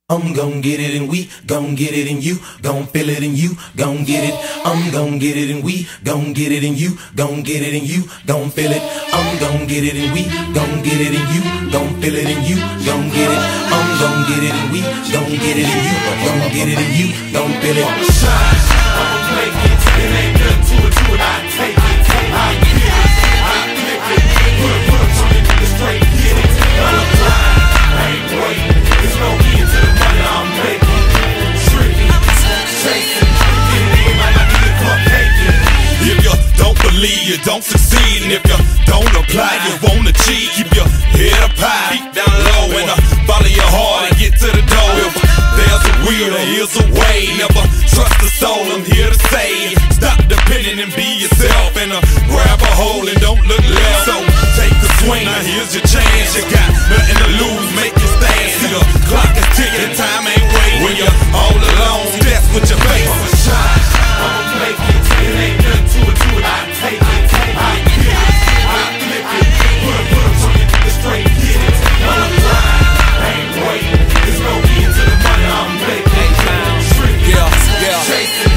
I'm gon' get it and we gon' get it and you gon' feel it and you gon' get it. I'm gon' get it and we gon' get it and you gon' get it and you gon' feel it. I'm gon' get it and we gon' get it and you gon' feel it and you gon' get it. I'm gon' get it and we gon' get it and you gon' get it and you gon' feel it. I'ma shine, I'ma make it. It ain't nothing to it, I take it. I get it, I flip it. Put a turn it, straight get it. I'm blind, I ain't waiting. There's no end to the money I'm making. Tricky, chasing, getting in my life, you come taking. If you don't believe, you don't succeed. And if you don't apply, you won't achieve. Keep your head up high, feet down low, and follow your heart and get to the door. If there's a will, there is a way. Never trust the soul, I'm here to say. Stop depending and be yourself, and grab a hold and don't look left. So take a swing, now here's your chance. You got nothing to lose, make your stand. See the clock is ticking, time ain't waiting. When you're all alone, that's what you face. I'ma shine, I'ma make it. It ain't nothing to it, I take it. I get it, I flip it. Put a turn it, straight get it. I'm blind, I ain't waiting. There's no end to the money I'm making. Chasing,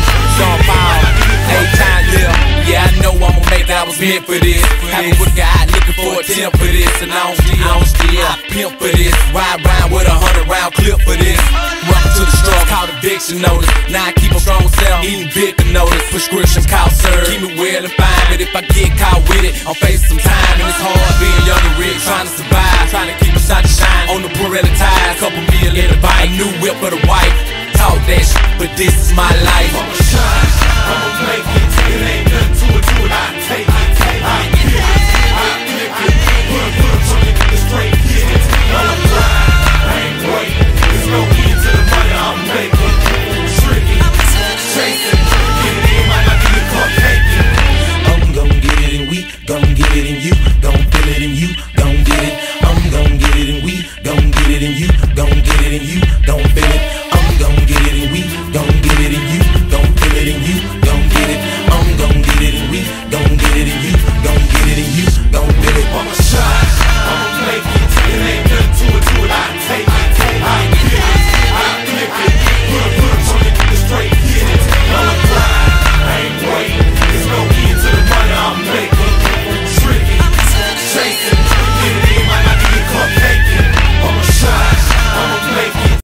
yeah, I know I'ma make it, I was meant for this. Happy with God, looking for a temp for this. And I don't steal, I pimp for this. Ride round with a 100-round clip for this. Welcome to the struggle, called eviction notice. Now I keep a strong self, eating Victor notice. Prescription cough serve, keep me well and fine. But if I get caught with it, I'm facing some time. And it's hard being young and rich, trying to survive. Trying to keep a shot to shine on the Pirelli tires. Couple million in the bike, a new whip for the wife. Talk that shit, but this is my life. I'ma shine, I'ma make it. It ain't nothing to it, I